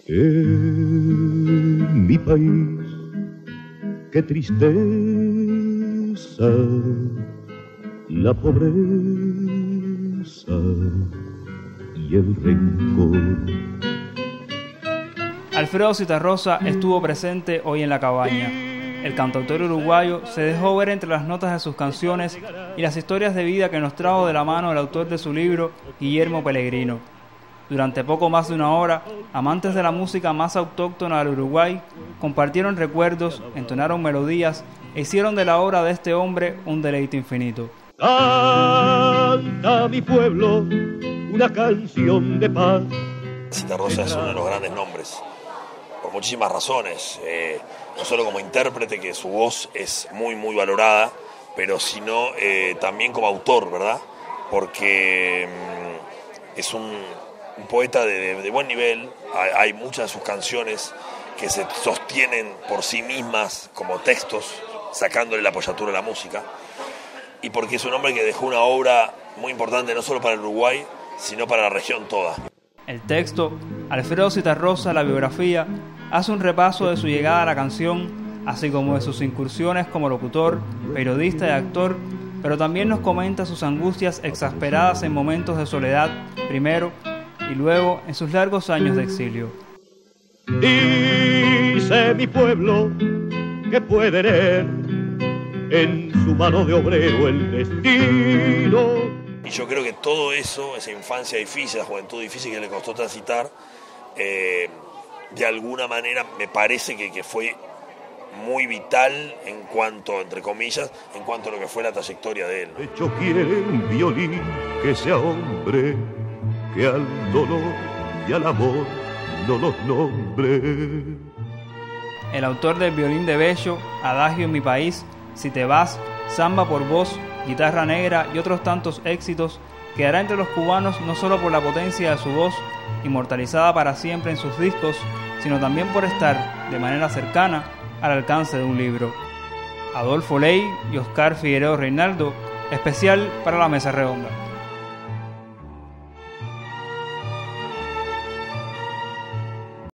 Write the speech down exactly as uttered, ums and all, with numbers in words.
En mi país, qué tristeza, la pobreza y el rencor. Alfredo Zitarrosa estuvo presente hoy en La Cabaña. El cantautor uruguayo se dejó ver entre las notas de sus canciones y las historias de vida que nos trajo de la mano el autor de su libro, Guillermo Pellegrino. Durante poco más de una hora, amantes de la música más autóctona del Uruguay compartieron recuerdos, entonaron melodías e hicieron de la obra de este hombre un deleite infinito. Canta mi pueblo una canción de paz. Zitarrosa es uno de los grandes nombres, por muchísimas razones, eh, no solo como intérprete, que su voz es muy muy valorada, pero sino eh, también como autor, ¿verdad? Porque mm, es un, un poeta de, de, de buen nivel. Hay, hay muchas de sus canciones que se sostienen por sí mismas como textos, sacándole la apoyatura a la música, y porque es un hombre que dejó una obra muy importante no solo para el Uruguay, sino para la región toda. El texto, Alfredo Zitarrosa, la biografía, hace un repaso de su llegada a la canción, así como de sus incursiones como locutor, periodista y actor, pero también nos comenta sus angustias exasperadas en momentos de soledad, primero, y luego en sus largos años de exilio. Dice mi pueblo que puede leer en su mano de obrero el destino. Y yo creo que todo eso, esa infancia difícil, la juventud difícil que le costó transitar, eh, de alguna manera me parece que, que fue muy vital en cuanto, entre comillas, en cuanto a lo que fue la trayectoria de él, ¿no? De hecho quiere un violín que sea hombre, que al dolor y al amor no los nombre. El autor del Violín de Bello, Adagio en mi país, Si te vas, Samba por vos, Guitarra Negra y otros tantos éxitos, quedará entre los cubanos no solo por la potencia de su voz, inmortalizada para siempre en sus discos, sino también por estar, de manera cercana, al alcance de un libro. Adolfo Ley y Oscar Figueredo Reinaldo, especial para la Mesa Redonda.